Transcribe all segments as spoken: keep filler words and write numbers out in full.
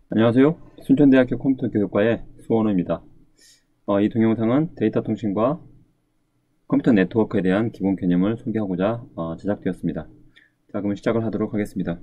안녕하세요. 순천대학교 컴퓨터 교육과의 수원호입니다. 어, 이 동영상은 데이터 통신과 컴퓨터 네트워크에 대한 기본 개념을 소개하고자 어, 제작되었습니다. 자, 그럼 시작을 하도록 하겠습니다.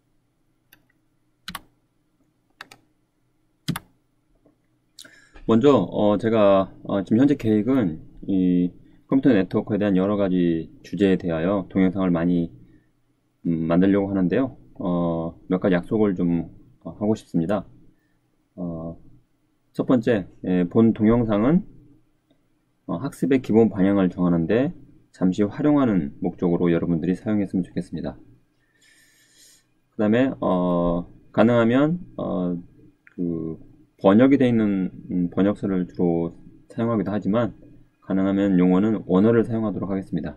먼저 어, 제가 어, 지금 현재 계획은 이 컴퓨터 네트워크에 대한 여러 가지 주제에 대하여 동영상을 많이 음, 만들려고 하는데요. 어, 몇 가지 약속을 좀 어, 하고 싶습니다. 어, 첫 번째, 예, 본 동영상은 어, 학습의 기본 방향을 정하는데 잠시 활용하는 목적으로 여러분들이 사용했으면 좋겠습니다. 그 다음에 어, 가능하면 어, 그 번역이 되어 있는 음, 번역서를 주로 사용하기도 하지만 가능하면 용어는 원어를 사용하도록 하겠습니다.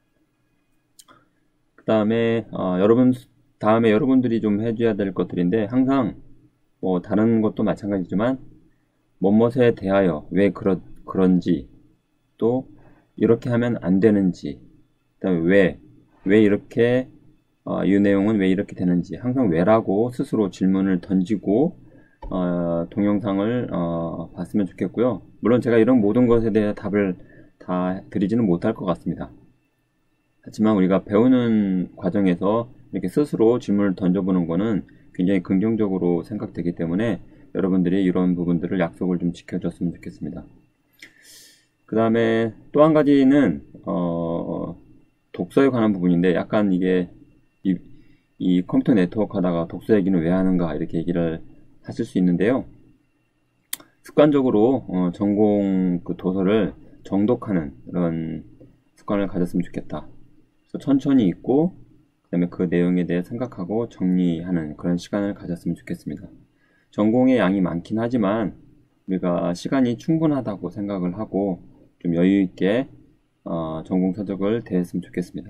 그 다음에 어, 여러분 다음에 여러분들이 좀 해줘야 될 것들인데, 항상 뭐 다른 것도 마찬가지지만 뭐뭇에 대하여 왜 그러, 그런지, 또 이렇게 하면 안 되는지, 그다음에 왜, 왜 이렇게 어, 이 내용은 왜 이렇게 되는지, 항상 왜라고 스스로 질문을 던지고 어, 동영상을 어, 봤으면 좋겠고요. 물론 제가 이런 모든 것에 대해 답을 다 드리지는 못할 것 같습니다. 하지만 우리가 배우는 과정에서 이렇게 스스로 질문을 던져보는 것은 굉장히 긍정적으로 생각되기 때문에 여러분들이 이런 부분들을 약속을 좀 지켜줬으면 좋겠습니다. 그 다음에 또 한 가지는 어, 독서에 관한 부분인데, 약간 이게 이, 이 컴퓨터 네트워크 하다가 독서 얘기는 왜 하는가 이렇게 얘기를 하실 수 있는데요. 습관적으로 어, 전공 그 도서를 정독하는 그런 습관을 가졌으면 좋겠다. 그래서 천천히 읽고 그 다음에 그 내용에 대해 생각하고 정리하는 그런 시간을 가졌으면 좋겠습니다. 전공의 양이 많긴 하지만 우리가 시간이 충분하다고 생각을 하고 좀 여유있게 어, 전공 서적을 대했으면 좋겠습니다.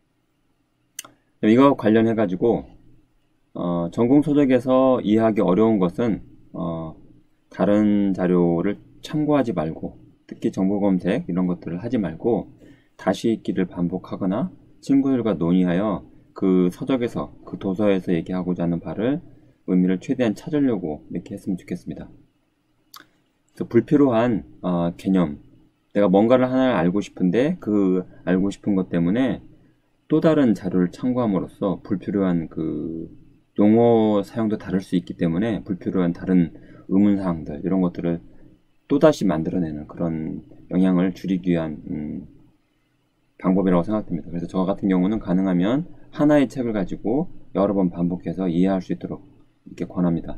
이거 관련해 가지고 어, 전공 서적에서 이해하기 어려운 것은 어, 다른 자료를 참고하지 말고, 특히 정보 검색 이런 것들을 하지 말고 다시 읽기를 반복하거나 친구들과 논의하여 그 서적에서, 그 도서에서 얘기하고자 하는 바를, 의미를 최대한 찾으려고 이렇게 했으면 좋겠습니다. 그래서 불필요한 어, 개념, 내가 뭔가를 하나 알고 싶은데 그 알고 싶은 것 때문에 또 다른 자료를 참고함으로써 불필요한 그 용어 사용도 다를 수 있기 때문에 불필요한 다른 의문사항들, 이런 것들을 또다시 만들어내는 그런 영향을 줄이기 위한 음, 방법이라고 생각됩니다. 그래서 저 같은 경우는 가능하면 하나의 책을 가지고 여러 번 반복해서 이해할 수 있도록 이렇게 권합니다.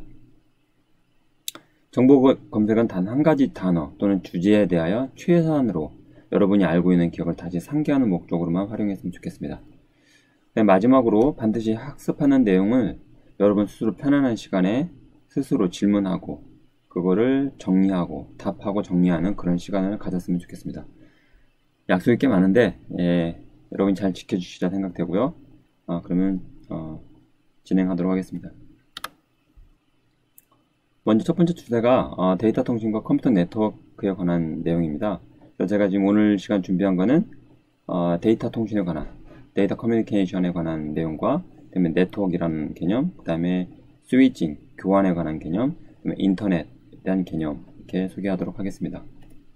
정보 검색은 단 한 가지 단어 또는 주제에 대하여 최소한으로 여러분이 알고 있는 기억을 다시 상기하는 목적으로만 활용했으면 좋겠습니다. 마지막으로 반드시 학습하는 내용을 여러분 스스로 편안한 시간에 스스로 질문하고 그거를 정리하고 답하고 정리하는 그런 시간을 가졌으면 좋겠습니다. 약속이 꽤 많은데 예, 여러분이 잘 지켜주시라 생각되고요. 어, 그러면 어, 진행하도록 하겠습니다. 먼저 첫 번째 주제가 어, 데이터 통신과 컴퓨터 네트워크에 관한 내용입니다. 그래서 제가 지금 오늘 시간 준비한 거는 어, 데이터 통신에 관한, 데이터 커뮤니케이션에 관한 내용과, 그 다음에 네트워크이라는 개념, 그 다음에 스위칭, 교환에 관한 개념, 그 다음에 인터넷에 대한 개념, 이렇게 소개하도록 하겠습니다.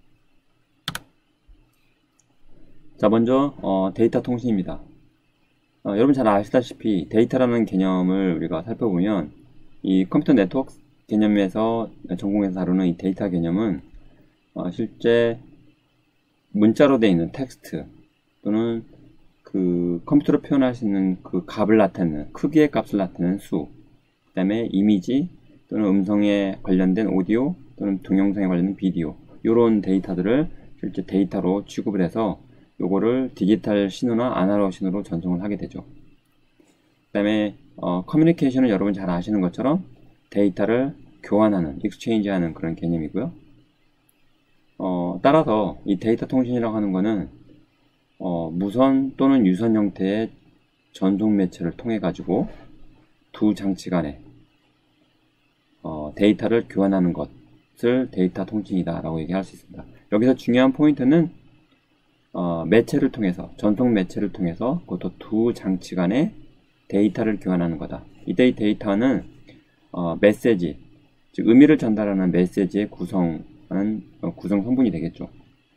자, 먼저 어, 데이터 통신입니다. 어, 여러분 잘 아시다시피 데이터라는 개념을 우리가 살펴보면 이 컴퓨터 네트워크 개념에서, 전공에서 다루는 이 데이터 개념은 어, 실제 문자로 되어 있는 텍스트 또는 그 컴퓨터로 표현할 수 있는 그 값을 나타내는, 크기의 값을 나타내는 수, 그 다음에 이미지 또는 음성에 관련된 오디오 또는 동영상에 관련된 비디오, 이런 데이터들을 실제 데이터로 취급을 해서 요거를 디지털 신호나 아날로그 신호로 전송을 하게 되죠. 그 다음에 어, 커뮤니케이션은 여러분 잘 아시는 것처럼 데이터를 교환하는, 익스체인지하는 그런 개념이고요. 어, 따라서 이 데이터 통신이라고 하는 거는 어, 무선 또는 유선 형태의 전송 매체를 통해 가지고 두 장치 간에 어, 데이터를 교환하는 것을 데이터 통신이다 라고 얘기할 수 있습니다. 여기서 중요한 포인트는 어, 매체를 통해서, 전송 매체를 통해서 그것도 두 장치 간에 데이터를 교환하는 거다. 이때 이 데이터는 어, 메시지, 즉 의미를 전달하는 메시지의 구성하는 어, 구성 성분이 되겠죠.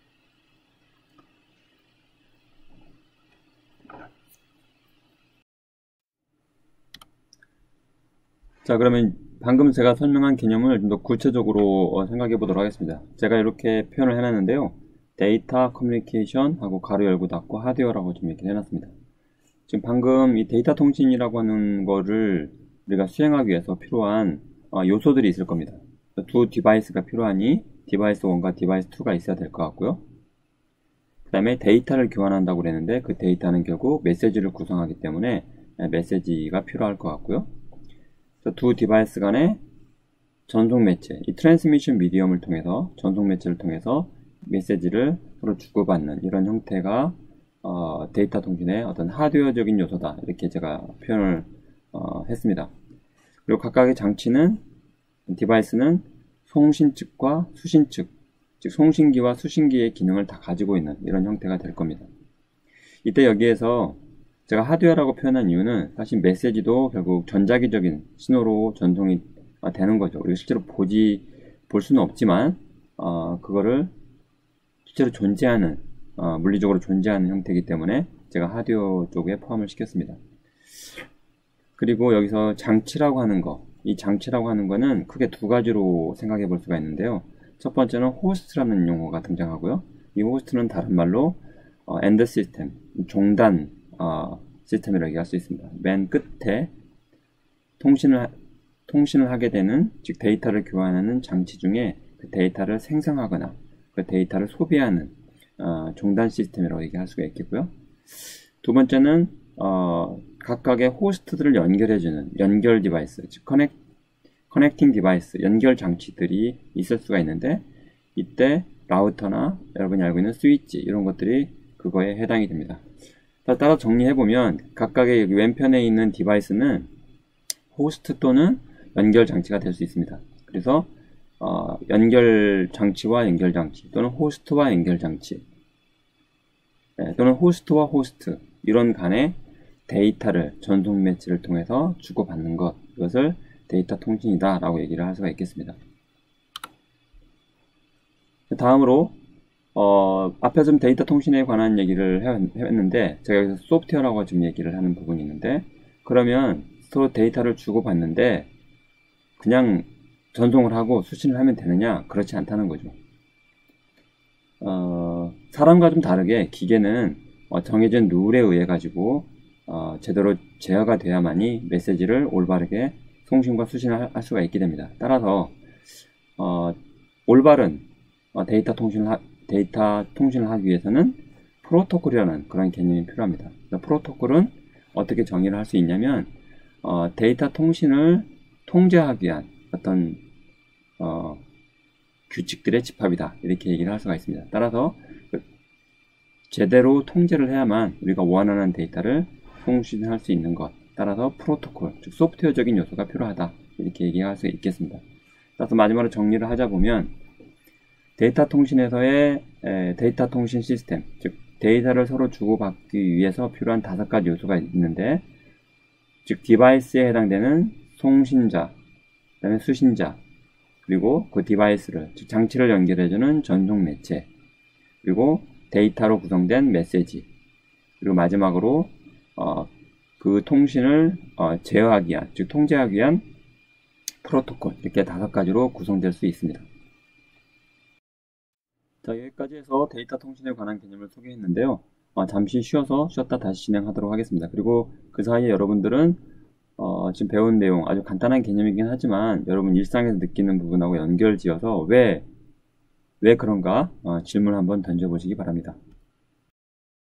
자, 그러면 방금 제가 설명한 개념을 좀 더 구체적으로 어, 생각해 보도록 하겠습니다. 제가 이렇게 표현을 해놨는데요. 데이터 커뮤니케이션 하고 가로 열고 닫고 하드웨어라고 좀 이렇게 해놨습니다. 지금 방금 이 데이터 통신이라고 하는 거를 우리가 수행하기 위해서 필요한 어, 요소들이 있을 겁니다. 두 디바이스가 필요하니 디바이스 일과 디바이스 이가 있어야 될 것 같고요. 그 다음에 데이터를 교환한다고 그랬는데 그 데이터는 결국 메시지를 구성하기 때문에 메시지가 필요할 것 같고요. 두 디바이스 간의 전송 매체, 이 트랜스미션 미디엄을 통해서 전송 매체를 통해서 메시지를 서로 주고받는 이런 형태가 어, 데이터 통신의 어떤 하드웨어적인 요소다, 이렇게 제가 표현을 어, 했습니다. 그리고 각각의 장치는, 디바이스는 송신 측과 수신 측, 즉 송신기와 수신기의 기능을 다 가지고 있는 이런 형태가 될 겁니다. 이때 여기에서 제가 하드웨어라고 표현한 이유는 사실 메시지도 결국 전자기적인 신호로 전송이 되는 거죠. 우리가 실제로 보지, 볼 수는 없지만, 어, 그거를 실제로 존재하는, 어, 물리적으로 존재하는 형태이기 때문에 제가 하드웨어 쪽에 포함을 시켰습니다. 그리고 여기서 장치라고 하는 거, 이 장치라고 하는 거는 크게 두 가지로 생각해 볼 수가 있는데요. 첫 번째는 호스트라는 용어가 등장하고요. 이 호스트는 다른 말로 어, 엔드 시스템, 종단 어, 시스템이라고 얘기할 수 있습니다. 맨 끝에 통신을, 통신을 하게 되는, 즉 데이터를 교환하는 장치 중에 그 데이터를 생성하거나 그 데이터를 소비하는 어, 종단 시스템이라고 얘기할 수가 있겠고요. 두 번째는 어, 각각의 호스트들을 연결해주는 연결 디바이스, 즉 커넥, 커넥팅 디바이스, 연결 장치들이 있을 수가 있는데, 이때 라우터나 여러분이 알고 있는 스위치, 이런 것들이 그거에 해당이 됩니다. 따라 정리해보면 각각의 여기 왼편에 있는 디바이스는 호스트 또는 연결 장치가 될 수 있습니다. 그래서 어, 연결 장치와 연결 장치, 또는 호스트와 연결 장치, 네, 또는 호스트와 호스트, 이런 간의 데이터를 전송 매체를 통해서 주고받는 것, 이것을 데이터 통신이다 라고 얘기를 할 수가 있겠습니다. 다음으로 어, 앞에 좀 데이터 통신에 관한 얘기를 했는데, 제가 여기서 소프트웨어라고 좀 얘기를 하는 부분이 있는데, 그러면 서로 데이터를 주고받는데 그냥 전송을 하고 수신을 하면 되느냐? 그렇지 않다는 거죠. 어, 사람과 좀 다르게 기계는 어, 정해진 룰에 의해 가지고 어, 제대로 제어가 돼야만이 메시지를 올바르게 송신과 수신을 할 수가 있게 됩니다. 따라서 어, 올바른 어, 데이터 통신을 하, 데이터 통신을 하기 위해서는 프로토콜이라는 그런 개념이 필요합니다. 프로토콜은 어떻게 정의를 할 수 있냐면 어, 데이터 통신을 통제하기 위한 어떤 어, 규칙들의 집합이다, 이렇게 얘기를 할 수가 있습니다. 따라서 제대로 통제를 해야만 우리가 원하는 데이터를 통신할 수 있는 것, 따라서 프로토콜, 즉 소프트웨어적인 요소가 필요하다, 이렇게 얘기할 수 있겠습니다. 따라서 마지막으로 정리를 하자 보면 데이터 통신에서의 에, 데이터 통신 시스템, 즉 데이터를 서로 주고받기 위해서 필요한 다섯 가지 요소가 있는데, 즉 디바이스에 해당되는 송신자, 그 다음에 수신자, 그리고 그 디바이스를, 즉 장치를 연결해주는 전송 매체, 그리고 데이터로 구성된 메시지, 그리고 마지막으로 어, 그 통신을 어, 제어하기 위한, 즉 통제하기 위한 프로토콜, 이렇게 다섯 가지로 구성될 수 있습니다. 자, 여기까지 해서 데이터 통신에 관한 개념을 소개했는데요. 어, 잠시 쉬어서 쉬었다 다시 진행하도록 하겠습니다. 그리고 그 사이에 여러분들은 어, 지금 배운 내용, 아주 간단한 개념이긴 하지만 여러분 일상에서 느끼는 부분하고 연결지어서 왜, 왜 그런가 어, 질문 한번 던져보시기 바랍니다.